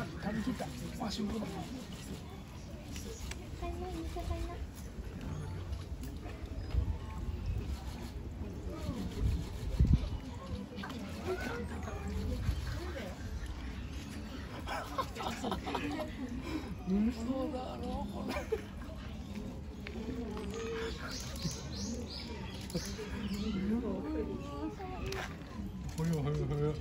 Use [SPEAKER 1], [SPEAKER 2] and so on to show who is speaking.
[SPEAKER 1] 食べきった。あ、仕事だ。嘘だろこれ。ほよほよほよ。